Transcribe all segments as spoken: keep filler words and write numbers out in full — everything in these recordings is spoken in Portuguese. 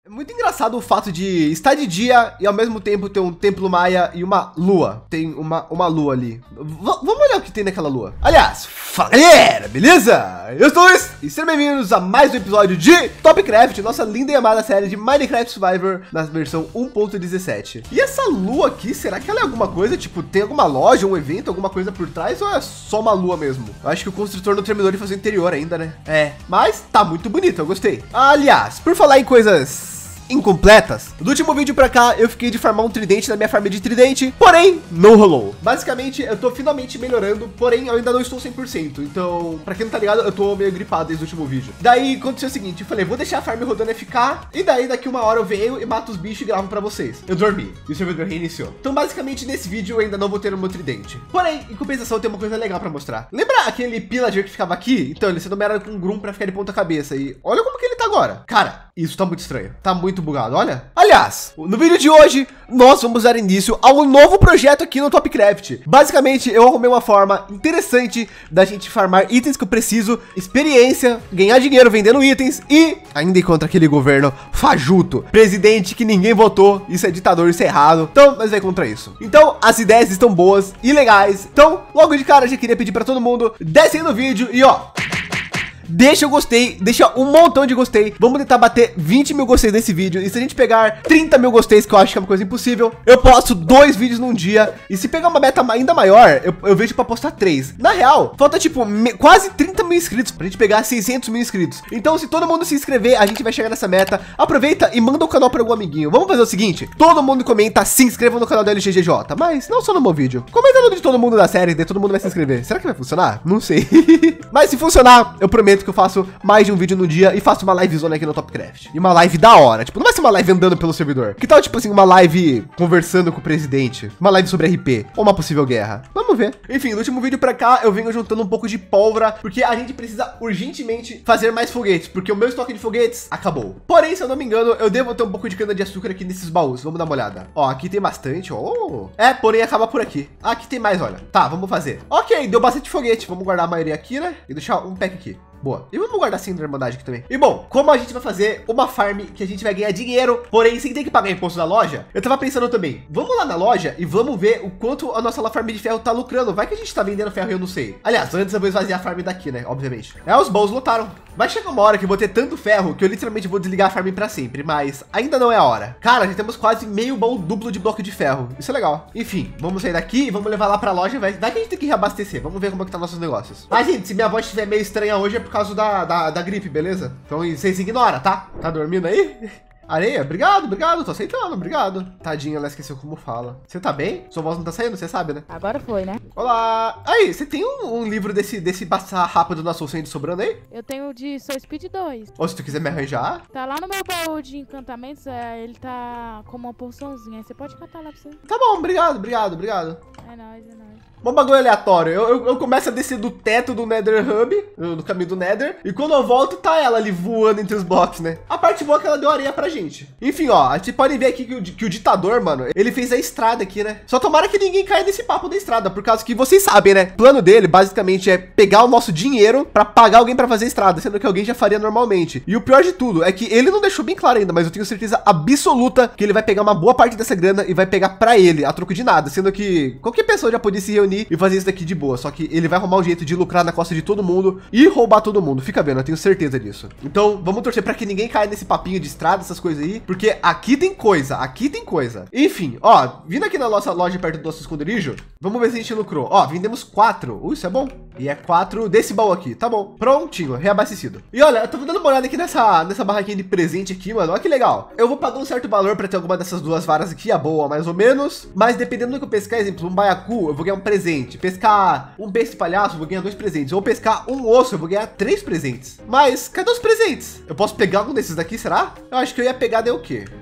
É muito engraçado o fato de estar de dia e ao mesmo tempo ter um templo maia e uma lua. Tem uma, uma lua ali. V vamos olhar o que tem naquela lua. Aliás, fala galera, beleza? Eu sou o Luiz e sejam bem-vindos a mais um episódio de Topcraft, nossa linda e amada série de Minecraft Survivor na versão um ponto dezessete. E essa lua aqui, será que ela é alguma coisa? Tipo, tem alguma loja, um evento, alguma coisa por trás ou é só uma lua mesmo? Eu acho que o construtor não terminou de fazer o interior ainda, né? É, mas tá muito bonito, eu gostei. Aliás, por falar em coisas incompletas, do último vídeo pra cá eu fiquei de farmar um tridente na minha farm de tridente, porém não rolou. Basicamente eu tô finalmente melhorando, porém eu ainda não estou cem por cento, então pra quem não tá ligado, eu tô meio gripado desde o último vídeo. Daí aconteceu o seguinte, eu falei, vou deixar a farm rodando F K, e daí daqui uma hora eu venho e mato os bichos e gravo pra vocês. Eu dormi e o servidor reiniciou. Então basicamente nesse vídeo eu ainda não vou ter o meu tridente, porém em compensação tem uma coisa legal pra mostrar. Lembra aquele pillager que ficava aqui? Então ele se numera com um grum pra ficar de ponta cabeça, e olha como que ele tá agora. Cara, isso tá muito estranho, tá muito bugado, olha. Aliás, no vídeo de hoje, nós vamos dar início a um novo projeto aqui no Topcraft. Basicamente, eu arrumei uma forma interessante da gente farmar itens que eu preciso, experiência, ganhar dinheiro vendendo itens e ainda ir contra aquele governo fajuto, presidente que ninguém votou, isso é ditador, isso é errado. Então, nós vamos contra isso. Então, as ideias estão boas e legais. Então, logo de cara, eu já queria pedir para todo mundo, desce aí no vídeo e ó, deixa o gostei, deixa um montão de gostei. Vamos tentar bater vinte mil gostei nesse vídeo. E se a gente pegar trinta mil gosteis, que eu acho que é uma coisa impossível, eu posto dois vídeos num dia. E se pegar uma meta ainda maior, eu, eu vejo pra postar três. Na real, falta tipo me, quase trinta mil inscritos pra gente pegar seiscentos mil inscritos. Então se todo mundo se inscrever, a gente vai chegar nessa meta. Aproveita e manda o canal para algum amiguinho. Vamos fazer o seguinte, todo mundo comenta, se inscreva no canal do L G G J. Mas não só no meu vídeo, comenta no de todo mundo da série, daí todo mundo vai se inscrever. Será que vai funcionar? Não sei. Mas se funcionar, eu prometo que eu faço mais de um vídeo no dia e faço uma livezona aqui no Topcraft. E uma live da hora, tipo, não vai ser uma live andando pelo servidor. Que tal, tipo assim, uma live conversando com o presidente? Uma live sobre R P ou uma possível guerra? Vamos ver. Enfim, no último vídeo pra cá, eu venho juntando um pouco de pólvora, porque a gente precisa urgentemente fazer mais foguetes, porque o meu estoque de foguetes acabou. Porém, se eu não me engano, eu devo ter um pouco de cana de açúcar aqui nesses baús. Vamos dar uma olhada. Ó, aqui tem bastante, ó. É, porém acaba por aqui. Ah, aqui tem mais, olha. Tá, vamos fazer. Ok, deu bastante foguete. Vamos guardar a maioria aqui, né? E deixar um pack aqui. Boa. E vamos guardar sim da Irmandade aqui também. E bom, como a gente vai fazer uma farm que a gente vai ganhar dinheiro, porém sem ter que pagar imposto na loja, eu tava pensando também, vamos lá na loja e vamos ver o quanto a nossa farm de ferro tá lucrando. Vai que a gente tá vendendo ferro e eu não sei. Aliás, antes eu vou esvaziar a farm daqui, né? Obviamente. É, os baús lotaram. Vai chegar uma hora que eu vou ter tanto ferro que eu literalmente vou desligar a farm pra sempre, mas ainda não é a hora. Cara, já temos quase meio baú duplo de bloco de ferro. Isso é legal. Enfim, vamos sair daqui e vamos levar lá pra loja. Vai, vai que a gente tem que reabastecer. Vamos ver como é que tá nossos negócios. Mas, gente, se minha voz estiver meio estranha hoje é por causa da, da, da gripe, beleza? Então vocês ignoram, tá? Tá dormindo aí? Areia, obrigado, obrigado, tô aceitando, obrigado. Tadinha, ela esqueceu como fala. Você tá bem? Sua voz não tá saindo, você sabe, né? Agora foi, né? Olá! Aí, você tem um, um livro desse, desse passar rápido na Soul Sand sobrando aí? Eu tenho de Soul Speed dois. Ou se tu quiser me arranjar? Tá lá no meu baú de encantamentos, é, ele tá como uma porçãozinha. Você pode catar lá pra você. Tá bom, obrigado, obrigado, obrigado. É nóis, é nóis. Um bagulho aleatório, eu, eu, eu começo a descer do teto do Nether Hub, no caminho do Nether, e quando eu volto, tá ela ali voando entre os blocos, né? A parte boa é que ela deu areia pra gente. Enfim, ó, a gente pode ver aqui que o, que o ditador, mano, ele fez a estrada aqui, né? Só tomara que ninguém caia nesse papo da estrada, por causa que vocês sabem, né? O plano dele, basicamente, é pegar o nosso dinheiro pra pagar alguém pra fazer a estrada, sendo que alguém já faria normalmente. E o pior de tudo é que ele não deixou bem claro ainda, mas eu tenho certeza absoluta que ele vai pegar uma boa parte dessa grana e vai pegar pra ele, a troco de nada, sendo que qualquer pessoa já podia se reunir e fazer isso daqui de boa, só que ele vai arrumar um jeito de lucrar na costa de todo mundo e roubar todo mundo, fica vendo, eu tenho certeza disso. Então vamos torcer para que ninguém caia nesse papinho de estrada, essas coisas aí, porque aqui tem coisa, aqui tem coisa. Enfim, ó, vindo aqui na nossa loja perto do nosso esconderijo, vamos ver se a gente lucrou. Ó, vendemos quatro, uh, isso é bom. E é quatro desse baú aqui, tá bom, prontinho, reabastecido. E olha, eu tô dando uma olhada aqui nessa, nessa barraquinha de presente aqui, mano, olha que legal. Eu vou pagar um certo valor para ter alguma dessas duas varas aqui, a boa mais ou menos, mas dependendo do que eu pescar, exemplo, um baiacu, eu vou ganhar um presente. Pescar um peixe palhaço, eu vou ganhar dois presentes. Ou pescar um osso, eu vou ganhar três presentes. Mas cadê os presentes? Eu posso pegar algum desses daqui, será? Eu acho que eu ia pegar daí o quê?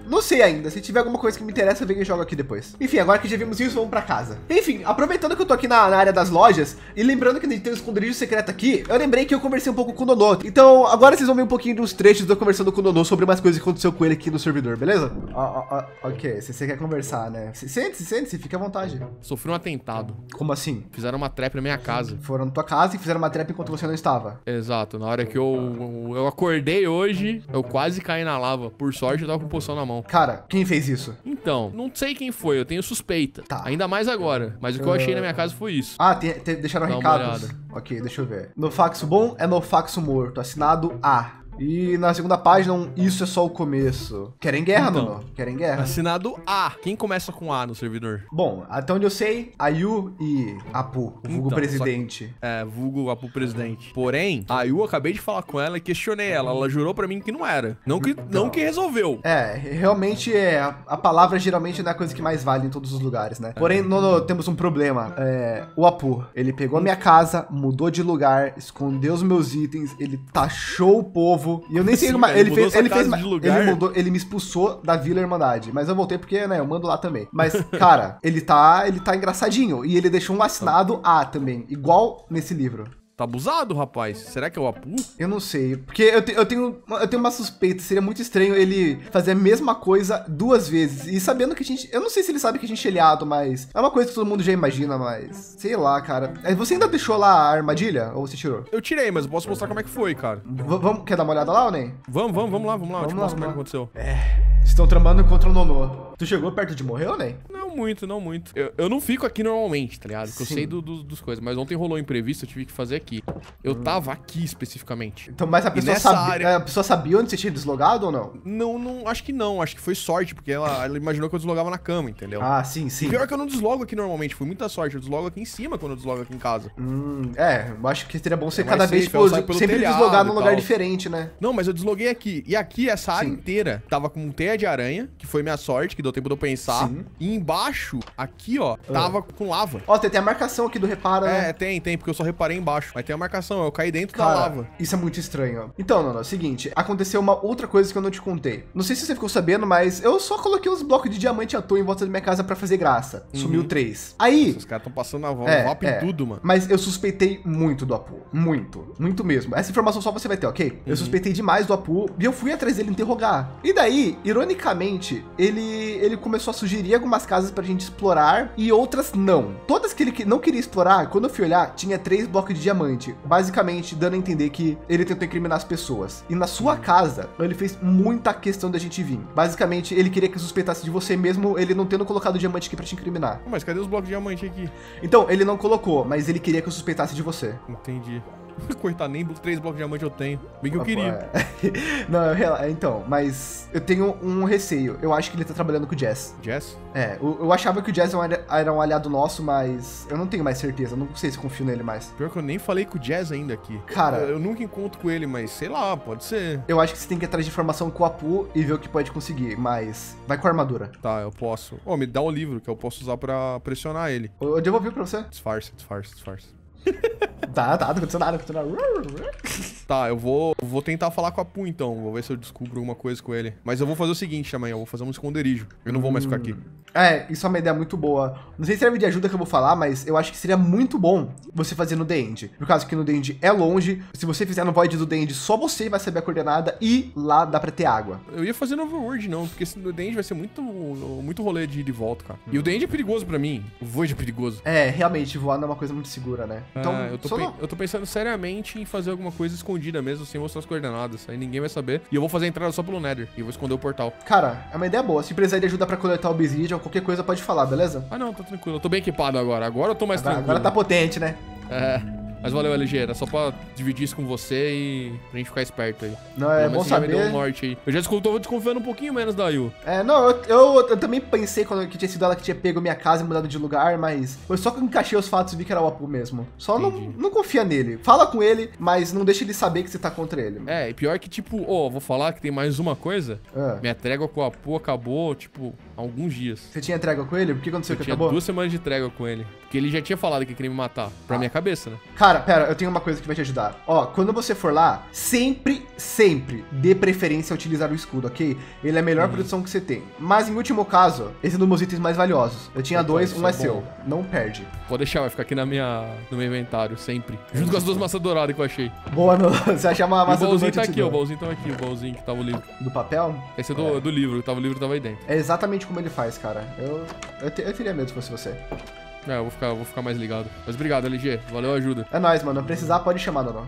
Não sei ainda. Se tiver alguma coisa que me interessa, eu venho e jogo aqui depois. Enfim, agora que já vimos isso, vamos pra casa. Enfim, aproveitando que eu tô aqui na, na área das lojas e lembrando que a gente tem um esconderijo secreto aqui, eu lembrei que eu conversei um pouco com o Nonô. Então, agora vocês vão ver um pouquinho dos trechos de eu conversando com o Nonô sobre umas coisas que aconteceu com ele aqui no servidor, beleza? Ó, ó, ó, ok, se você quer conversar, né? Sente-se, sente-se, fica à vontade. Sofri um atentado. Como assim? Fizeram uma trap na minha casa. Foram na tua casa e fizeram uma trap enquanto você não estava. Exato. Na hora que eu, eu acordei hoje, eu quase caí na lava. Por sorte, eu tava com poção na mão. Cara, quem fez isso? Então, não sei quem foi, eu tenho suspeita. Tá. Ainda mais agora. Mas o que eu achei na minha casa foi isso. Ah, tem, tem, deixaram Dá uma recados. olhada. Ok, deixa eu ver. No faxo bom é no faxo morto. Assinado A. E na segunda página, um, isso é só o começo. Querem guerra, Então. Nono? Querem guerra? Assinado A. Quem começa com A no servidor? Bom, até onde eu sei, Ayu e Apu, o vulgo Então, presidente. É, vulgo Apu presidente. Porém, a Ayu, eu acabei de falar com ela e questionei ela. Ela jurou pra mim que não era. Não que, não que resolveu. É, realmente é, a, a palavra geralmente não é a coisa que mais vale em todos os lugares, né? Porém, Nono, temos um problema. É, o Apu, ele pegou a minha casa, mudou de lugar, escondeu os meus itens, ele taxou o povo. E eu nem sei, Sim, uma, cara, ele mudou fez, sua ele casa fez, de lugar. ele mudou, ele me expulsou da Vila Irmandade. Mas eu voltei porque, né, eu mando lá também. Mas, cara, ele tá, ele tá engraçadinho. E ele deixou um assinado A também, igual nesse livro. Tá abusado, rapaz. Será que é o Apu? Eu não sei, porque eu, te, eu, tenho, eu tenho uma suspeita, seria muito estranho ele fazer a mesma coisa duas vezes, e sabendo que a gente, eu não sei se ele sabe que a gente é aliado, mas é uma coisa que todo mundo já imagina, mas sei lá, cara. Você ainda deixou lá a armadilha, ou você tirou? Eu tirei, mas eu posso mostrar como é que foi, cara. V vamos, quer dar uma olhada lá ou nem? Vamos, vamos, vamos lá, vamos lá. Eu te Vamos lá, mostro como é que vamos aconteceu. É, estão tramando contra o Nonô. Tu chegou perto de morrer ou nem? Não muito, não muito. Eu, eu não fico aqui normalmente, tá ligado? Porque eu Sim. sei do, do, dos coisas, mas ontem rolou um imprevisto, eu tive que fazer aqui. Eu tava aqui especificamente. Então, mas a pessoa, nessa sabe, área- a pessoa sabia onde você tinha deslogado ou não? Não, não, acho que não, acho que foi sorte, porque ela, ela imaginou que eu deslogava na cama, entendeu? Ah, sim, sim. Pior que eu não deslogo aqui normalmente, foi muita sorte. Eu deslogo aqui em cima quando eu deslogo aqui em casa. Hum, é, eu acho que seria bom você É mais cada vez, safe, ela tipo, sai pelo sempre telhado deslogar e num lugar tal. diferente, né? Não, mas eu desloguei aqui. E aqui, essa área Sim. inteira, tava com teia de aranha, que foi minha sorte, que deu tempo de eu pensar. Sim. E embaixo, aqui, ó, tava com lava. Ó, tem até a marcação aqui do reparo, né? É, tem, tem, porque eu só reparei embaixo. Mas tem a marcação, eu caí dentro da Cara, lava. isso é muito estranho. Então, Nono, é o seguinte, aconteceu uma outra coisa que eu não te contei. Não sei se você ficou sabendo, mas eu só coloquei uns blocos de diamante à toa em volta da minha casa pra fazer graça. Sumiu três. Aí, Os caras tão passando a vo- É, VAP é. em tudo, mano. mas eu suspeitei muito do Apu. Muito. Muito mesmo. Essa informação só você vai ter, ok? Eu suspeitei demais do Apu e eu fui atrás dele interrogar. E daí, ironicamente, ele, ele começou a sugerir algumas casas pra gente explorar e outras não. Todas que ele que- não queria explorar, quando eu fui olhar, tinha três blocos de diamante. Basicamente, dando a entender que ele tentou incriminar as pessoas. E na sua casa, ele fez muita questão da gente vir. Basicamente, ele queria que eu suspeitasse de você mesmo, ele não tendo colocado o diamante aqui pra te incriminar. Mas cadê os blocos de diamante aqui? Então, ele não colocou, mas ele queria que eu suspeitasse de você. Entendi. Coitado, nem três blocos de diamante eu tenho. Bem que eu queria. É. Não, eu rela- então, mas eu tenho um receio. Eu acho que ele tá trabalhando com o Jazz. Jess? É, eu, eu achava que o Jazz era um ali- era um aliado nosso, mas eu não tenho mais certeza. Eu não sei se confio nele mais. Pior que eu nem falei com o Jazz ainda aqui. Cara- Eu, eu nunca encontro com ele, mas sei lá, pode ser. Eu acho que você tem que ir atrás de informação com o Apu e ver o que pode conseguir, mas vai com a armadura. Tá, eu posso. Ô, me dá o livro que eu posso usar pra pressionar ele. Eu, eu devolvi pra você. Disfarce, disfarce, disfarce. Tá, tá, não aconteceu nada, não aconteceu nada. Tá, eu vou, vou tentar falar com a Pu então. Vou ver se eu descubro alguma coisa com ele. Mas eu vou fazer o seguinte também, eu vou fazer um esconderijo. Eu não vou mais ficar aqui. É, isso é uma ideia muito boa. Não sei se serve de ajuda que eu vou falar, mas eu acho que seria muito bom você fazer no The End. Por causa que no The End é longe. Se você fizer no Void do The End, só você vai saber a coordenada e lá dá pra ter água. Eu ia fazer no Overworld não, porque esse The End vai ser muito, muito rolê de ir de volta, cara. E o The End é perigoso pra mim. O Void é perigoso. É, realmente, voar não é uma coisa muito segura, né? Então, Ah, eu, tô só pe- não- eu tô pensando seriamente em fazer alguma coisa escondida mesmo, sem mostrar as coordenadas. Aí ninguém vai saber. E eu vou fazer a entrada só pelo Nether. E eu vou esconder o portal. Cara, é uma ideia boa. Se precisar de ajuda pra coletar o Obsidian ou qualquer coisa, pode falar, beleza? Ah, não, tá tranquilo. Eu tô bem equipado agora. Agora eu tô mais Agora, tranquilo. agora tá potente, né? É. Mas valeu, L G. Era só pra dividir isso com você e pra gente ficar esperto aí. Não, é Pelo bom menos já me deu um saber. norte aí. Eu já desculpa, tô desconfiando um pouquinho menos da Ayu. É, não, eu, eu, eu também pensei quando que tinha sido ela que tinha pego minha casa e mudado de lugar, mas foi só que eu encaixei os fatos e vi que era o Apu mesmo. Só não, Entendi. não confia nele. Fala com ele, mas não deixa ele saber que você tá contra ele. É, e pior que, tipo, ó, vou falar que tem mais uma coisa. Ah. Minha trégua com a Apu acabou, tipo, há alguns dias. Você tinha trégua com ele? O que aconteceu Eu que tinha acabou? duas semanas de trégua com ele. Porque ele já tinha falado que queria me matar. Pra Ah. minha cabeça, né? Cara, pera, eu tenho uma coisa que vai te ajudar. Ó, quando você for lá, sempre, sempre dê preferência a utilizar o escudo, ok? Ele é a melhor Uhum. produção que você tem. Mas em último caso, esse é um dos meus itens mais valiosos. Eu tinha Opa, dois, isso um é, é bom. seu. Não perde. Pode deixar, vai ficar aqui na minha, no meu inventário, sempre. Junto com as duas maçãs douradas que eu achei. Boa, meu. Você achar uma E o massa do baúzinho noite tá eu te aqui, ó. O dou. baúzinho tá aqui, o baúzinho que tava o livro. Do papel? Esse é do, do livro, tava o livro tava aí dentro. É exatamente como ele faz, cara. Eu, eu, te- eu teria medo se fosse você. É, eu vou ficar, vou ficar mais ligado. Mas obrigado, L G. Valeu a ajuda. É nóis, mano. Precisar, pode chamar, não.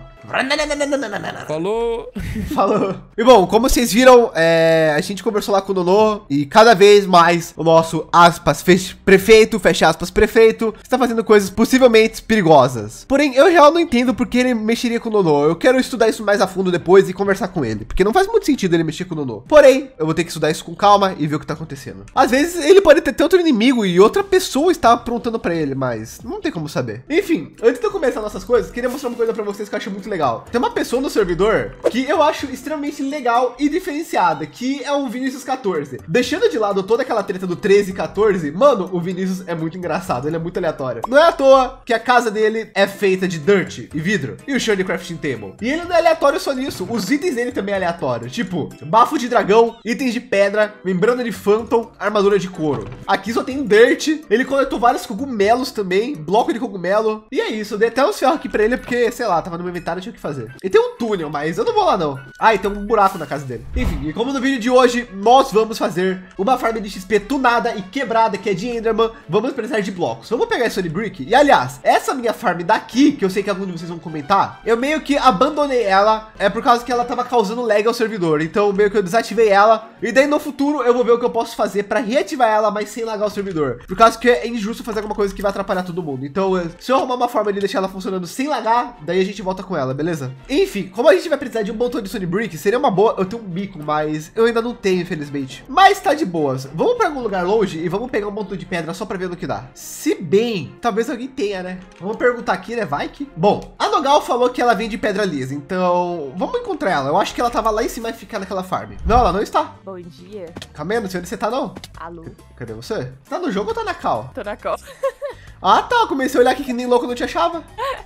Falou! Falou. E bom, como vocês viram, é, a gente conversou lá com o Nonô e cada vez mais o nosso, aspas, fech- prefeito, fecha aspas, prefeito, está fazendo coisas possivelmente perigosas. Porém, eu já não entendo porque ele mexeria com o Nonô. Eu quero estudar isso mais a fundo depois e conversar com ele, porque não faz muito sentido ele mexer com o Nonô. Porém, eu vou ter que estudar isso com calma e ver o que tá acontecendo. Às vezes, ele pode ter tanto inimigo e outra pessoa está aprontando pra ele, mas não tem como saber. Enfim, antes de eu começar nossas coisas, queria mostrar uma coisa pra vocês que eu acho muito legal. Tem uma pessoa no servidor que eu acho extremamente legal e diferenciada, que é o Vinícius quatorze. Deixando de lado toda aquela treta do treze e quatorze, mano, o Vinícius é muito engraçado, ele é muito aleatório. Não é à toa que a casa dele é feita de dirt e vidro, e o chão de crafting table. E ele não é aleatório só nisso, os itens dele também é aleatório, tipo, bafo de dragão, itens de pedra, membrana de phantom, armadura de couro. Aqui só tem dirt, ele coletou vários cogumelos também, bloco de cogumelo, e é isso, eu dei até uns ferros aqui pra ele, porque, sei lá, tava no meu inventário, eu tinha o que fazer. E tem um túnel, mas eu não vou lá não. Ah, e tem um buraco na casa dele. Enfim, e como no vídeo de hoje, nós vamos fazer uma farm de X P tunada e quebrada, que é de Enderman, vamos precisar de blocos. Vamos pegar esse Brick, e aliás, essa minha farm daqui, que eu sei que alguns de vocês vão comentar, eu meio que abandonei ela, é por causa que ela tava causando lag ao servidor, então meio que eu desativei ela, e daí no futuro eu vou ver o que eu posso fazer pra reativar ela, mas sem lagar o servidor, por causa que é injusto fazer alguma coisa que vai atrapalhar todo mundo. Então, eu- se eu arrumar uma forma de deixar ela funcionando sem lagar, daí a gente volta com ela, beleza? Enfim, como a gente vai precisar de um montão de Stone Brick, seria uma boa eu ter um bico, mas eu ainda não tenho, infelizmente. Mas tá de boas. Vamos pra algum lugar longe e vamos pegar um montão de pedra só pra ver no que dá. Se bem, talvez alguém tenha, né? Vamos perguntar aqui, né? Vai que... Bom, a Nogal falou que ela vem de pedra lisa, então vamos encontrar ela. Eu acho que ela tava lá em cima e ficar naquela farm. Não, ela não está. Bom dia. Calma aí, não sei onde você tá, não. Alô. Cadê você? Você tá no jogo ou tá na cal? Tô na cal. Ah, tá. Eu comecei a olhar aqui que nem louco, não te achava.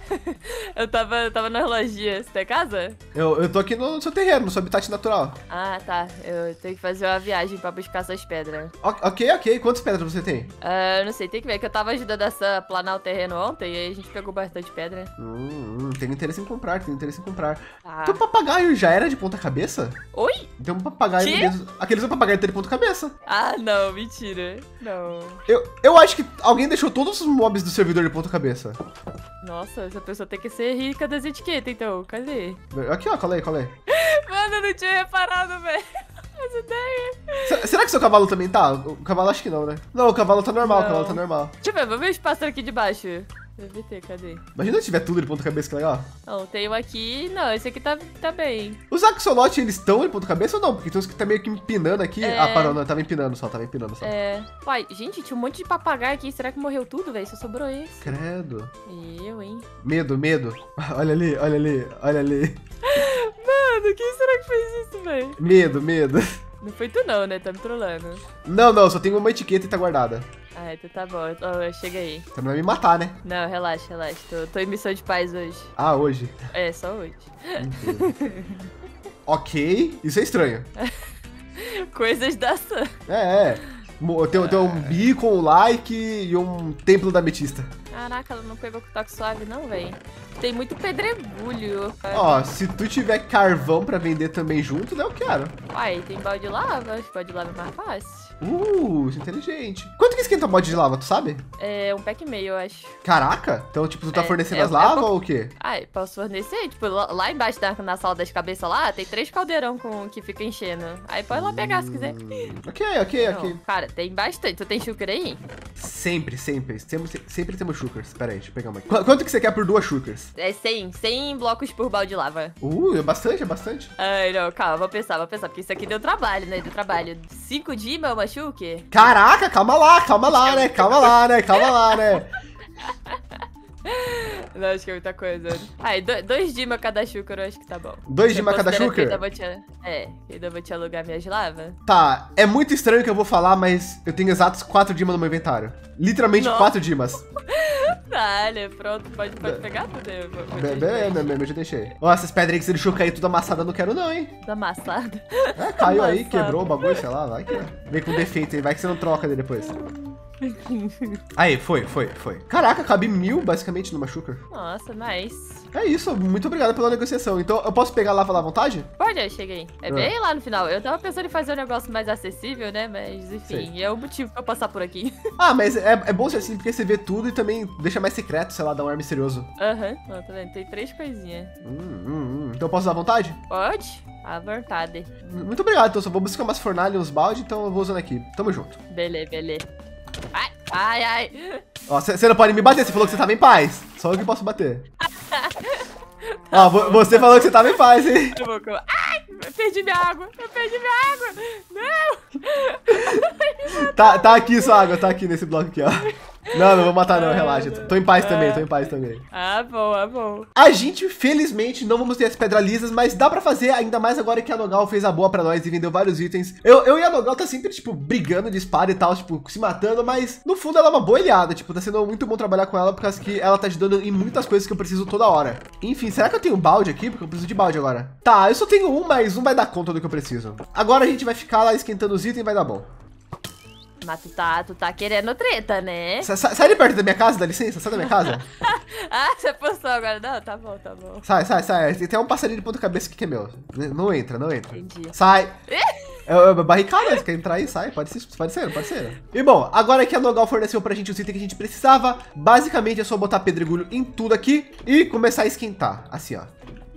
Eu tava, eu tava na relogia. Você tá em casa? Eu, eu tô aqui no seu terreno, no seu habitat natural. Ah, tá. Eu tenho que fazer uma viagem pra buscar essas pedras. O- ok, ok. Quantas pedras você tem? Ah, eu não sei, tem que ver que eu tava ajudando essa a planar o terreno ontem e aí a gente pegou bastante pedra. Hum, hum, tenho interesse em comprar, tenho interesse em comprar. Ah. Teu papagaio já era de ponta cabeça? Oi? Tem um papagaio Quê? mesmo. Aqueles papagaios tem de ponta cabeça. Ah, não, mentira. Não. Eu, eu acho que alguém deixou todos os mobs do servidor de ponta cabeça. Nossa, essa pessoa tem que ser rica das etiquetas, então. Cadê? Aqui, ó, colei, colei. Mano, eu não tinha reparado, velho. As ideias. Se- Será que seu cavalo também tá? O cavalo acho que não, né? Não, o cavalo tá normal, o Não. cavalo tá normal. Deixa eu ver, vamos ver os pássaros aqui de baixo. Deve ter, cadê? Imagina se tiver tudo de ponta cabeça, que legal. Não, tem um aqui. Não, esse aqui tá, tá bem. Os axolotes, eles estão de ponta cabeça ou não? Porque tem uns que tá meio que empinando aqui. É. Ah, parou, não, tava empinando só, tava empinando só. É. Pai, gente, tinha um monte de papagaio aqui. Será que morreu tudo, velho? Só sobrou esse. Credo. Eu, hein? Medo, medo. Olha ali, olha ali, olha ali. Mano, quem será que fez isso, velho? Medo, medo. Não foi tu não, né? Tá me trollando. Não, não, só tem uma etiqueta e tá guardada. Ah, então tá bom. Oh, chega aí. Você não vai me matar, né? Não, relaxa, relaxa. Tô, tô em missão de paz hoje. Ah, hoje. É, só hoje. Ok, isso é estranho. Coisas da Sam. É, é. Mo- Tem, tem um bico, um like e um templo da ametista. Caraca, ela não pegou com toque suave, não, velho. Tem muito pedregulho. Ó, se tu tiver carvão pra vender também junto, daí eu quero. Uai, tem balde de lava. Acho que balde de lava é mais fácil. Uh, isso é inteligente. Quanto que esquenta o mod de lava, tu sabe? É um pack e meio, eu acho. Caraca, então tipo, tu tá É, fornecendo é- as é lavas pouco- ou o quê? Ai, posso fornecer? Tipo, lá, lá embaixo da, na sala das cabeças lá, tem três caldeirão com, que fica enchendo. Aí pode lá pegar se quiser. Ok, ok, Não, ok. cara, tem bastante. Tu tem sugar aí? Sempre, sempre. Sempre, sempre temos shulkers. Pera aí, deixa eu pegar uma aqui. Qu- Quanto que você quer por duas shulkers? É cem. cem blocos por balde de lava. Uh, é bastante, é bastante. Ai, não, calma, vou pensar, vou pensar. Porque isso aqui deu trabalho, né? Deu trabalho. Cinco dias, meu machuque? Caraca, calma lá, calma lá, né? Calma lá, né? Calma lá, né? Não, acho que é muita coisa. Ai, do, dois Dima cada Shulker, eu acho que tá bom. Dois Dima cada Considera que eu Shulker? ainda vou te- É, eu ainda vou te alugar minhas lavas. Tá, é muito estranho o que eu vou falar, mas eu tenho exatos quatro Dimas no meu inventário. Literalmente Nossa. quatro Dimas. Dale, pronto, pode, pode pegar tudo. Eu vou- vou te Be- ajudar. be- be- Eu já deixei. Ó, essas pedras aí que você deixou cair tudo amassada, eu não quero não, hein? Tá amassado. É, caiu aí, Amassado. quebrou o bagulho, sei lá, vai que vem com defeito aí, vai que você não troca dele depois. Aí, foi, foi, foi. Caraca, cabe mil basicamente numa Shulker. Nossa, nice. É isso, muito obrigado pela negociação. Então, eu posso pegar lava lá à vontade? Pode, eu cheguei. É Ah. bem lá no final. Eu tava pensando em fazer um negócio mais acessível, né? Mas, enfim, Sei. é o motivo pra eu passar por aqui. Ah, mas é, é bom ser assim, porque você vê tudo e também deixa mais secreto, sei lá, dá um ar misterioso. Aham, ó, tá vendo? Tem três coisinhas. Hum, hum, hum. Então eu posso usar à vontade? Pode? À vontade. Muito obrigado, então só vou buscar umas fornalhas e uns balde, então eu vou usando aqui. Tamo junto. Beleza, beleza. Ai, ai, ai. Ó, você não pode me bater, você falou que você tava em paz. Só eu que posso bater. Ó, vo- você falou que você tava em paz, hein? Eu vou... Ai, eu perdi minha água. Eu perdi minha água. Não. Tá, tá aqui sua água, tá aqui nesse bloco aqui, ó. Não, não vou matar não, relaxa. Tô em paz também, tô em paz também. Ah, bom, ah, bom. A gente, felizmente, não vamos ter as pedras lisas, mas dá pra fazer, ainda mais agora que a Nogal fez a boa pra nós e vendeu vários itens. Eu, eu e a Nogal tá sempre, tipo, brigando de espada e tal, tipo, se matando, mas no fundo ela é uma boa aliada, tipo, tá sendo muito bom trabalhar com ela, por causa que ela tá ajudando em muitas coisas que eu preciso toda hora. Enfim, será que eu tenho um balde aqui? Porque eu preciso de balde agora. Tá, eu só tenho um, mas um vai dar conta do que eu preciso. Agora a gente vai ficar lá esquentando os itens e vai dar bom. Mas tu tá, tu tá querendo treta, né? Sa- sa- sai de perto da minha casa, dá licença, sai da minha casa. Ah, você postou agora. Não, tá bom, tá bom. Sai, sai, sai. Tem até um passarinho de ponta cabeça aqui que é meu. Não entra, não entra. Entendi. Sai. É, é barricada, você quer entrar aí? Sai, pode ser, pode ser, pode ser. E bom, agora que a Nogal forneceu pra gente os itens que a gente precisava, basicamente é só botar pedregulho em tudo aqui e começar a esquentar, assim, ó.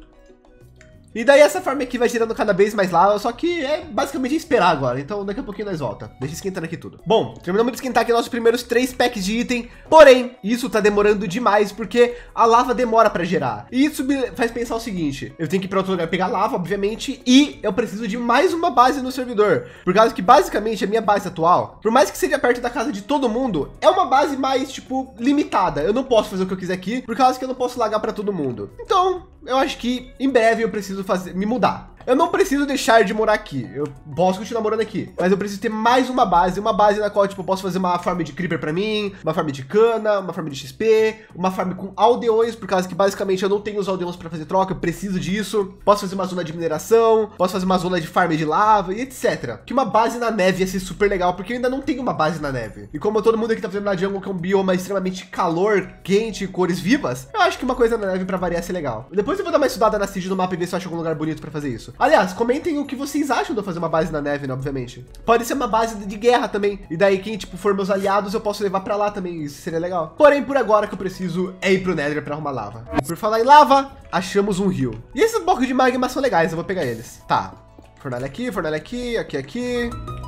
E daí essa forma aqui vai gerando cada vez mais lava, só que é basicamente esperar agora. Então daqui a pouquinho nós volta. Deixa esquentando aqui tudo. Bom, terminamos de esquentar aqui nossos primeiros três packs de item. Porém, isso tá demorando demais porque a lava demora pra gerar. E isso me faz pensar o seguinte. Eu tenho que ir pra outro lugar pegar lava, obviamente. E eu preciso de mais uma base no servidor. Por causa que basicamente a minha base atual, por mais que seja perto da casa de todo mundo, é uma base mais, tipo, limitada. Eu não posso fazer o que eu quiser aqui, por causa que eu não posso largar pra todo mundo. Então, eu acho que em breve eu preciso fazer, me mudar. Eu não preciso deixar de morar aqui. Eu posso continuar morando aqui. Mas eu preciso ter mais uma base. Uma base na qual, tipo, eu posso fazer uma farm de creeper pra mim, uma farm de cana, uma farm de X P, uma farm com aldeões, por causa que basicamente eu não tenho os aldeões pra fazer troca, eu preciso disso. Posso fazer uma zona de mineração, posso fazer uma zona de farm de lava e etcétera. Que uma base na neve ia ser super legal, porque eu ainda não tenho uma base na neve. E como todo mundo aqui tá fazendo na jungle, que é um bioma extremamente calor, quente, cores vivas, eu acho que uma coisa na neve pra variar ia ser legal. Depois eu vou dar uma estudada na Siege no mapa e ver se eu acho algum lugar bonito pra fazer isso. Aliás, comentem o que vocês acham de eu fazer uma base na neve, né, obviamente. Pode ser uma base de guerra também. E daí quem, tipo, for meus aliados, eu posso levar pra lá também. Isso seria legal. Porém, por agora, que eu preciso é ir pro Nether pra arrumar lava. E por falar em lava, achamos um rio. E esses blocos de magma são legais, eu vou pegar eles. Tá. Fornalha aqui, fornalha aqui, aqui, aqui.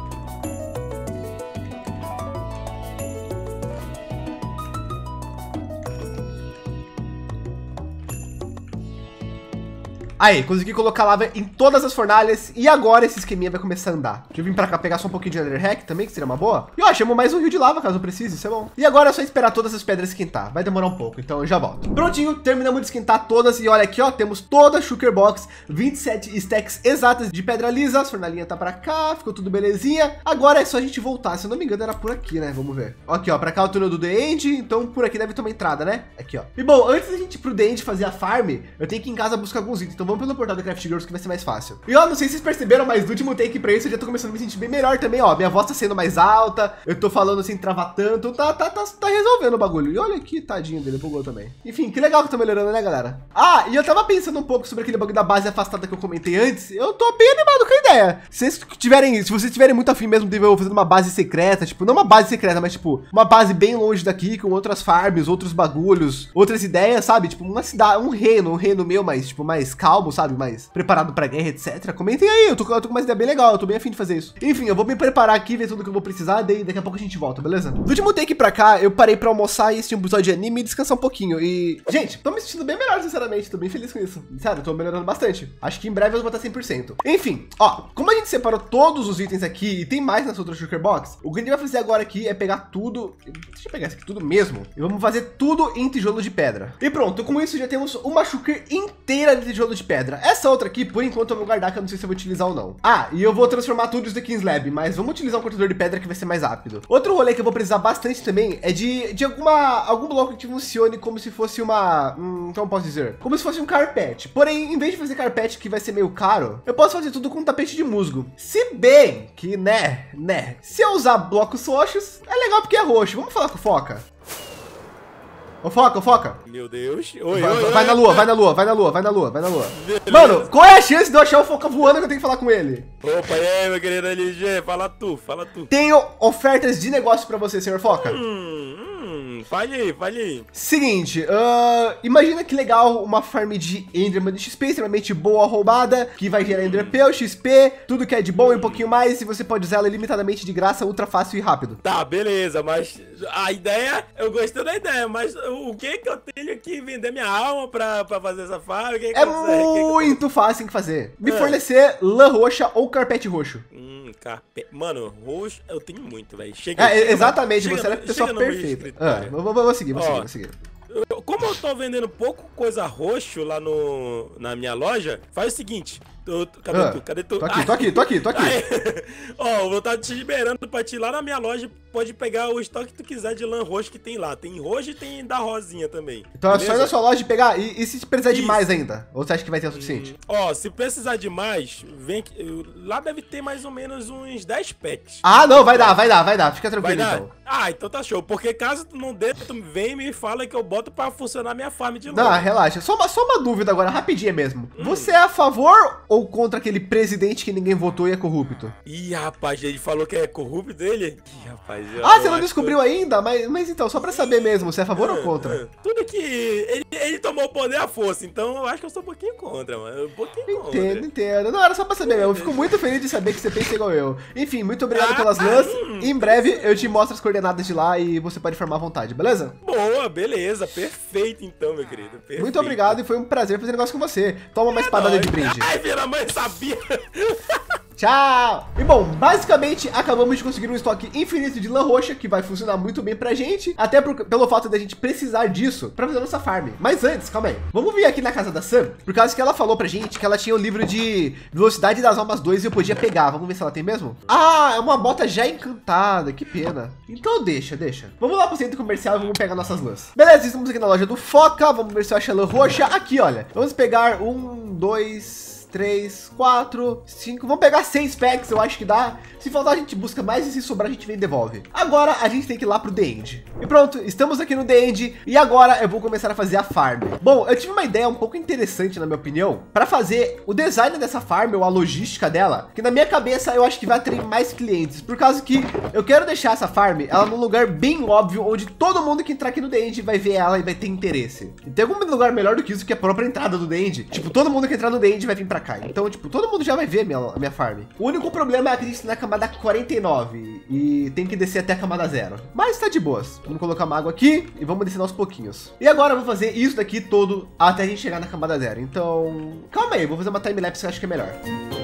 Aí, consegui colocar lava em todas as fornalhas e agora esse esqueminha vai começar a andar. Deixa eu vir pra cá pegar só um pouquinho de Nether Hack também, que seria uma boa. E ó, achamos mais um rio de lava, caso eu precise, isso é bom. E agora é só esperar todas as pedras esquentar. Vai demorar um pouco, então eu já volto. Prontinho, terminamos de esquentar todas e olha aqui, ó, temos toda a Shulker Box, vinte e sete stacks exatas de pedra lisa. As fornalhinhas tá pra cá, ficou tudo belezinha. Agora é só a gente voltar, se eu não me engano era por aqui, né? Vamos ver. Aqui, ó, pra cá o túnel do The End, então por aqui deve ter uma entrada, né? Aqui, ó. E bom, antes da gente ir pro The End fazer a farm, eu tenho que ir em casa buscar alguns itens, então vamos pelo portal da Craft Girls que vai ser mais fácil. E ó, não sei se vocês perceberam, mas do último take pra isso eu já tô começando a me sentir bem melhor também, ó. Minha voz tá sendo mais alta, eu tô falando sem travar tanto, tá, tá, tá, tá resolvendo o bagulho. E olha aqui, tadinho dele, bugou também. Enfim, que legal que eu tô melhorando, né, galera? Ah, e eu tava pensando um pouco sobre aquele bagulho da base afastada que eu comentei antes. Eu tô bem animado com a ideia. Se vocês tiverem, se vocês tiverem muito afim mesmo de eu fazendo uma base secreta, tipo, não uma base secreta, mas tipo, uma base bem longe daqui, com outras farms, outros bagulhos, outras ideias, sabe? Tipo, uma cidade, um reino, um reino meu, mas tipo, mais calmo. calmo, sabe? Mais preparado pra guerra, etcétera. Comentem aí, eu tô, eu tô com uma ideia bem legal, eu tô bem afim de fazer isso. Enfim, eu vou me preparar aqui, ver tudo que eu vou precisar, daí daqui a pouco a gente volta, beleza? Do último take pra cá, eu parei pra almoçar e assistir um episódio de anime e descansar um pouquinho. E, gente, tô me sentindo bem melhor, sinceramente, tô bem feliz com isso. Sério, tô melhorando bastante. Acho que em breve eu vou estar cem por cento. Enfim, ó, como a gente separou todos os itens aqui e tem mais nessa outra Shulker Box, o que a gente vai fazer agora aqui é pegar tudo, deixa eu pegar isso aqui tudo mesmo, e vamos fazer tudo em tijolo de pedra. E pronto, com isso já temos uma Shulker inteira de tijolo de pedra. Essa outra aqui, por enquanto, eu vou guardar, que eu não sei se eu vou utilizar ou não. Ah, e eu vou transformar tudo isso daqui em slab, mas vamos utilizar um cortador de pedra que vai ser mais rápido. Outro rolê que eu vou precisar bastante também é de, de alguma, algum bloco que funcione como se fosse uma, hum, como posso dizer? Como se fosse um carpete. Porém, em vez de fazer carpete que vai ser meio caro, eu posso fazer tudo com um tapete de musgo. Se bem que, né, né, se eu usar blocos roxos, é legal porque é roxo. Vamos falar com o Foca. Ô, Foca, ô, Foca. Meu Deus. Oi, vai, oi, vai oi, na lua, vai na lua, vai na lua, vai na lua, vai na lua. Beleza. Mano, qual é a chance de eu achar o Foca voando que eu tenho que falar com ele? Opa, e aí, meu querido L G? Fala tu, fala tu. Tenho ofertas de negócio pra você, senhor Foca. Hum, hum, fale aí, fale aí. Seguinte, uh, imagina que legal uma farm de Enderman de X P, extremamente boa, roubada, que vai gerar Enderpeel, X P, tudo que é de bom e um pouquinho mais, e você pode usar ela ilimitadamente de graça, ultra fácil e rápido. Tá, beleza, mas a ideia, eu gostei da ideia, mas o que que eu tenho que vender minha alma pra, pra fazer essa farm? Que que é eu sei? muito que que eu... fácil em fazer. Me é. fornecer lã roxa ou carpete roxo. Hum, carpete. Mano, roxo eu tenho muito, velho. Chega. É, chega, exatamente, chega, você é a pessoa perfeita. Ah, vou, vou, vou seguir, vou Ó, seguir, vou seguir. Eu, como eu tô vendendo pouco coisa roxo lá no, na minha loja, faz o seguinte. Tô, cadê ah, tu? Cadê tu? Tô aqui, tô aqui, tô aqui, tô aqui. Ó, eu vou estar te liberando pra te ir lá na minha loja. Pode pegar o estoque que tu quiser de lã roxo que tem lá. Tem roxo e tem da rosinha também. Então beleza? é só ir na sua loja pegar. E, e se precisar de Isso. mais ainda? Ou você acha que vai ter o suficiente? Hum, ó, se precisar de mais, vem aqui. Lá deve ter mais ou menos uns dez pets. Ah, não, vai dar, vai dar, vai dar. Fica tranquilo Vai dar? então. Ah, então tá show. Porque caso tu não dê, tu vem e me fala que eu boto pra funcionar minha farm de novo. Não, relaxa. Só uma, só uma dúvida agora, rapidinha mesmo. Hum. Você é a favor ou contra aquele presidente que ninguém votou e é corrupto? Ih, rapaz, ele falou que é corrupto dele? Ih, rapaz. Eu, ah, eu você não descobriu que... ainda? Mas, mas então, só pra saber mesmo, você é a favor é, ou contra? É. Tudo que... Ele, ele tomou o poder à força, então eu acho que eu sou um pouquinho contra, mano. Um pouquinho entendo, contra. Entendo, entendo. Não, era só pra saber mesmo. Eu fico muito feliz de saber que você pensa igual eu. Enfim, muito obrigado ah, pelas lãs. Hum. Em breve eu te mostro as coordenadas de lá e você pode formar à vontade, beleza? Boa, beleza. Perfeito então, meu querido. Perfeito. Muito obrigado e foi um prazer fazer negócio com você. Toma uma é espadada de brinde. Ai, minha mãe sabia. Tchau! E bom, basicamente acabamos de conseguir um estoque infinito de lã roxa que vai funcionar muito bem pra gente, até por, pelo fato da gente precisar disso pra fazer nossa farm. Mas antes, calma aí, vamos vir aqui na casa da Sam, por causa que ela falou pra gente que ela tinha o livro de Velocidade das Almas dois e eu podia pegar. Vamos ver se ela tem mesmo? Ah, é uma bota já encantada, que pena. Então deixa, deixa. Vamos lá pro centro comercial e vamos pegar nossas lãs. Beleza, estamos aqui na loja do Foca, vamos ver se eu acho a lã roxa. Aqui, olha, vamos pegar um, dois... três, quatro, cinco, vamos pegar seis packs, eu acho que dá. Se faltar a gente busca mais e se sobrar a gente vem e devolve. Agora a gente tem que ir lá pro The End. E pronto, estamos aqui no The End e agora eu vou começar a fazer a farm. Bom, eu tive uma ideia um pouco interessante na minha opinião, para fazer o design dessa farm ou a logística dela, que na minha cabeça eu acho que vai atrair mais clientes, por causa que eu quero deixar essa farm ela num lugar bem óbvio, onde todo mundo que entrar aqui no The End vai ver ela e vai ter interesse. E tem algum lugar melhor do que isso, que é a própria entrada do The End. Tipo, todo mundo que entrar no The End vai vir pra cá. Então, tipo, todo mundo já vai ver a minha, a minha farm. O único problema é que a gente tá na camada quarenta e nove e tem que descer até a camada zero. Mas tá de boas. Vamos colocar uma água aqui e vamos descer aos pouquinhos. E agora eu vou fazer isso daqui todo até a gente chegar na camada zero. Então, calma aí, vou fazer uma time-lapse que eu acho que é melhor.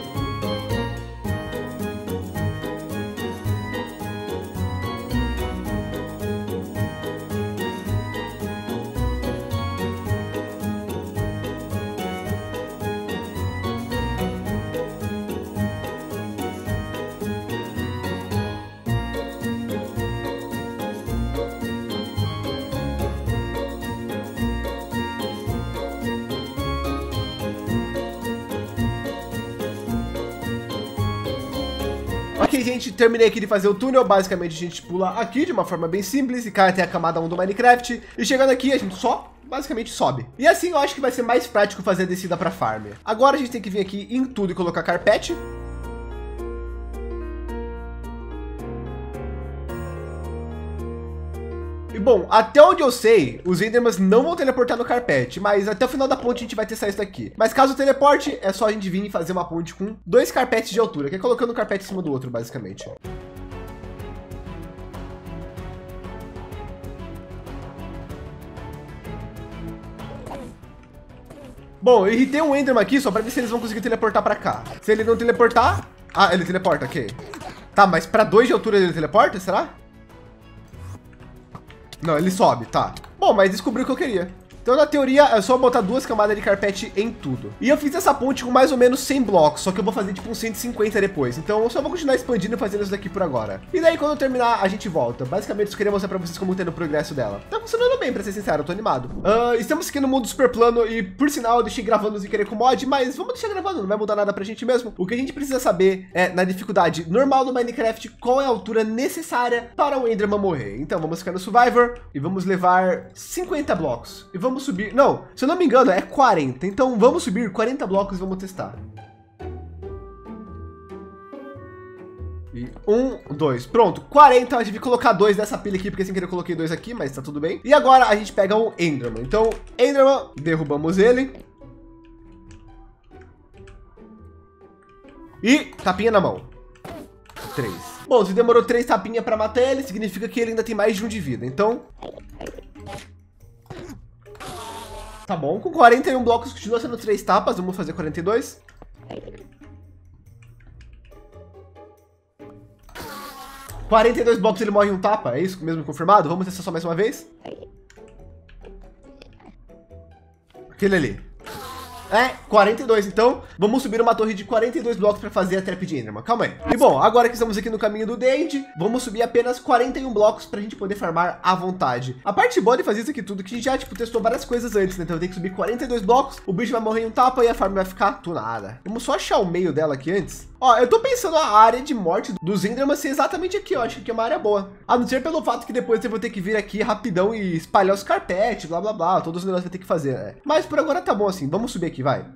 Ok, gente, terminei aqui de fazer o túnel. Basicamente a gente pula aqui de uma forma bem simples e cai até a camada um do Minecraft. E chegando aqui a gente só basicamente sobe. E assim eu acho que vai ser mais prático fazer a descida para farm. Agora a gente tem que vir aqui em tudo e colocar carpete. E bom, até onde eu sei, os Endermans não vão teleportar no carpete, mas até o final da ponte a gente vai testar isso daqui. Mas caso teleporte, é só a gente vir e fazer uma ponte com dois carpetes de altura, que é colocando um carpete em cima do outro, basicamente. Bom, eu irritei um Enderman aqui só para ver se eles vão conseguir teleportar para cá. Se ele não teleportar... Ah, ele teleporta, ok. Tá, mas para dois de altura ele teleporta, será? Não, ele sobe, tá. Bom, mas descobriu o que eu queria. Então, na teoria, é só botar duas camadas de carpete em tudo. E eu fiz essa ponte com mais ou menos cem blocos, só que eu vou fazer tipo uns cento e cinquenta depois. Então, eu só vou continuar expandindo e fazendo isso daqui por agora. E daí, quando eu terminar, a gente volta. Basicamente, eu queria mostrar pra vocês como tá no progresso dela. Tá funcionando bem, pra ser sincero, eu tô animado. Uh, estamos aqui no mundo super plano e, por sinal, eu deixei gravando sem querer com mod, mas vamos deixar gravando, não vai mudar nada pra gente mesmo. O que a gente precisa saber é, na dificuldade normal do Minecraft, qual é a altura necessária para o Enderman morrer. Então, vamos ficar no Survivor e vamos levar cinquenta blocos. E vamos subir... Não, se eu não me engano, é quarenta. Então, vamos subir quarenta blocos e vamos testar. E um, dois, pronto, quarenta. A gente vai colocar dois dessa pilha aqui, porque sem querer eu coloquei dois aqui, mas tá tudo bem. E agora a gente pega o Enderman. Então, Enderman, derrubamos ele. E tapinha na mão. Três. Bom, se demorou três tapinhas para matar ele, significa que ele ainda tem mais de um de vida. Então... Tá bom, com quarenta e um blocos continua sendo três tapas, vamos fazer quarenta e dois. quarenta e dois blocos ele morre em um tapa, é isso mesmo confirmado? Vamos testar só mais uma vez. Aquele ali. É, quarenta e dois, então vamos subir uma torre de quarenta e dois blocos para fazer a trap de Enderman. Calma aí. E bom, agora que estamos aqui no caminho do Dende, vamos subir apenas quarenta e um blocos para a gente poder farmar à vontade. A parte boa de fazer isso aqui tudo, que a gente já tipo, testou várias coisas antes, né? Então eu tenho que subir quarenta e dois blocos, o bicho vai morrer em um tapa e a farm vai ficar tunada. Vamos só achar o meio dela aqui antes. Ó, eu tô pensando a área de morte dos Enderman ser exatamente aqui, ó. Acho que aqui é uma área boa. A não ser pelo fato que depois eu vou ter que vir aqui rapidão e espalhar os carpetes, blá, blá, blá. Todos os negócios vai ter que fazer, né? Mas por agora tá bom assim. Vamos subir aqui, vai.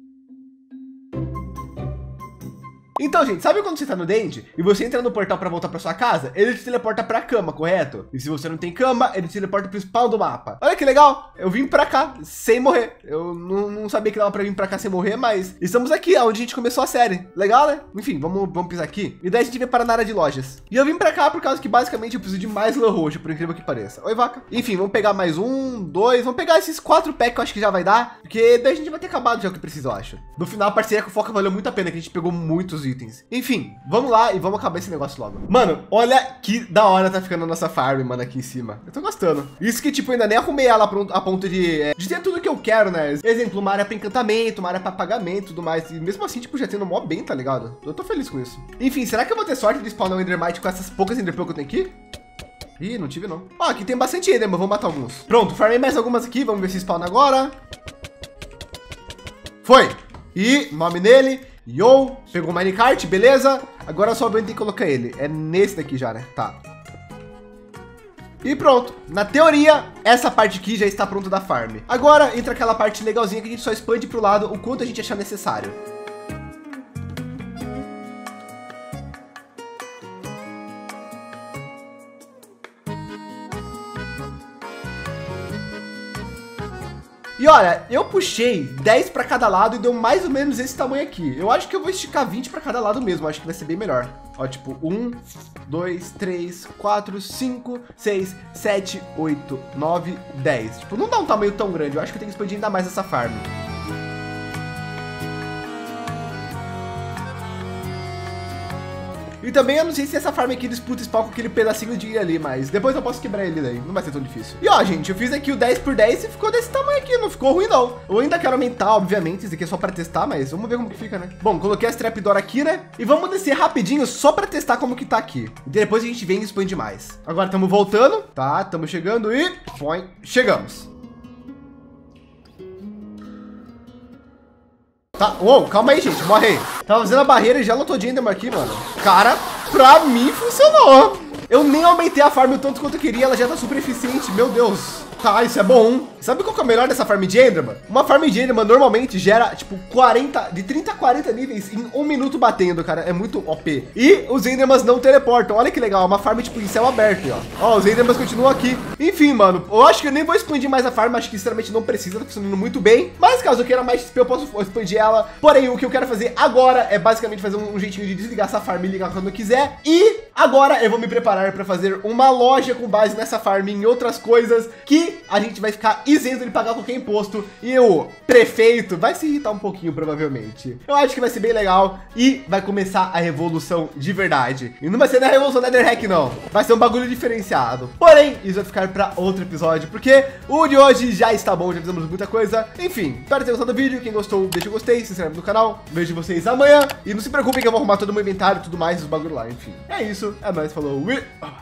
Então, gente, sabe quando você tá no Dende e você entra no portal para voltar para sua casa? Ele te teleporta para a cama, correto? E se você não tem cama, ele te teleporta para o spawn do mapa. Olha que legal, eu vim para cá sem morrer. Eu não, não sabia que dava para vir para cá sem morrer, mas estamos aqui, onde a gente começou a série. Legal, né? Enfim, vamos, vamos pisar aqui. E daí a gente vai para na área de lojas. E eu vim para cá por causa que basicamente eu preciso de mais lã roxa, por incrível que pareça. Oi, vaca. Enfim, vamos pegar mais um, dois, vamos pegar esses quatro packs que eu acho que já vai dar, porque daí a gente vai ter acabado já o que precisa, eu acho. No final, a parceria com o Foca valeu muito a pena, que a gente pegou muitos itens. Enfim, vamos lá e vamos acabar esse negócio logo. Mano, olha que da hora tá ficando a nossa farm, mano, aqui em cima. Eu tô gostando. Isso que, tipo, ainda nem arrumei ela a ponto de, é, de ter tudo que eu quero, né? Exemplo, uma área pra encantamento, uma área pra pagamento e tudo mais. E mesmo assim, tipo, já tendo mó bem, tá ligado? Eu tô feliz com isso. Enfim, será que eu vou ter sorte de spawnar um Endermite com essas poucas Enderpearl que eu tenho aqui? Ih, não tive não. Ó, aqui tem bastante Enderman, vou matar alguns. Pronto, farmei mais algumas aqui, vamos ver se spawna agora. Foi! E nome nele. Yo, pegou o minecart, beleza? Agora só vou ter que colocar ele. É nesse daqui já, né? Tá. E pronto. Na teoria, essa parte aqui já está pronta da farm. Agora entra aquela parte legalzinha que a gente só expande para o lado o quanto a gente achar necessário. E olha, eu puxei dez para cada lado e deu mais ou menos esse tamanho aqui. Eu acho que eu vou esticar vinte para cada lado mesmo. Acho que vai ser bem melhor. Ó, tipo, um, dois, três, quatro, cinco, seis, sete, oito, nove, dez. Tipo, não dá um tamanho tão grande. Eu acho que eu tenho que expandir ainda mais essa farm. E também eu não sei se essa farm aqui disputa spawn com aquele pedacinho de ilha ali, mas depois eu posso quebrar ele daí, não vai ser tão difícil. E ó, gente, eu fiz aqui o dez por dez e ficou desse tamanho aqui, não ficou ruim não. Eu ainda quero aumentar, obviamente, isso aqui é só para testar, mas vamos ver como que fica, né? Bom, coloquei as trapdoor aqui, né? E vamos descer rapidinho só para testar como que tá aqui. E depois a gente vem e expande mais. Agora estamos voltando, tá? Estamos chegando e... Põe, chegamos. Tá, uou, calma aí, gente, morre aí. Tava fazendo a barreira e já lotou de Enderman aqui, mano. Cara, pra mim funcionou. Eu nem aumentei a farm o tanto quanto eu queria, ela já tá super eficiente, meu Deus. Tá, isso é bom. Sabe qual que é o melhor dessa farm de Enderman? Uma farm de Enderman normalmente gera, tipo, quarenta, de trinta a quarenta níveis em um minuto batendo, cara. É muito O P. E os Endermans não teleportam. Olha que legal, uma farm, tipo, em céu aberto, ó. Ó, os Endermans continuam aqui. Enfim, mano, eu acho que eu nem vou expandir mais a farm. Acho que, sinceramente, não precisa. Tá funcionando muito bem. Mas, caso eu queira mais X P, eu posso expandir ela. Porém, o que eu quero fazer agora é basicamente fazer um, um jeitinho de desligar essa farm e ligar quando eu quiser. E agora eu vou me preparar para fazer uma loja com base nessa farm e em outras coisas que a gente vai ficar isento de pagar qualquer imposto. E o prefeito vai se irritar um pouquinho, provavelmente. Eu acho que vai ser bem legal e vai começar a revolução de verdade. E não vai ser na revolução Netherhack, não. Vai ser um bagulho diferenciado. Porém, isso vai ficar para outro episódio, porque o de hoje já está bom, já fizemos muita coisa. Enfim, espero ter gostado do vídeo. Quem gostou, deixa o gostei, se inscreve no canal. Vejo vocês amanhã. E não se preocupem que eu vou arrumar todo o meu inventário e tudo mais, os bagulho lá, enfim. É isso, é nóis, falou.